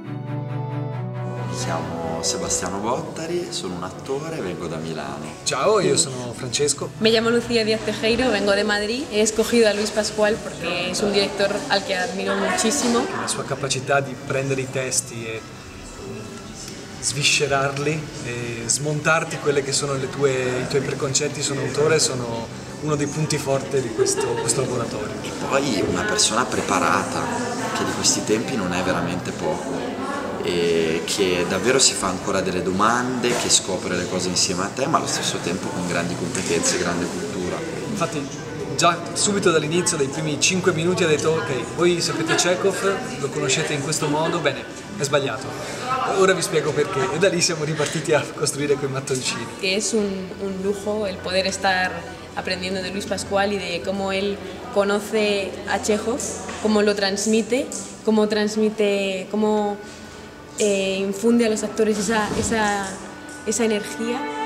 Mi chiamo Sebastiano Bottari, sono un attore, vengo da Milano. Ciao, io sono Francesco. Me llamo Lucía Díaz Tejero, vengo de Madrid. He escogido a Luis Pascual porque es un director al que admiro muchísimo. La sua capacità di prendere i testi e sviscerarli e smontarti quelle che sono i tuoi preconcetti su un autore sono uno dei punti forti di questo laboratorio. E poi una persona preparata, che di questi tempi non è veramente poco, e che davvero si fa ancora delle domande, che scopre le cose insieme a te, ma allo stesso tempo con grandi competenze e grande cultura. Infatti già subito dall'inizio, dai primi 5 minuti ha detto ok, voi sapete Chekhov, lo conoscete in questo modo, bene, è sbagliato. Ora vi spiego perché, e da lì siamo ripartiti a costruire quei mattoncini. Que es un lujo el poder estar aprendiendo de Luis Pascual y de cómo él conoce a Chekhov, cómo lo transmite, cómo infunde a los actores esa energía.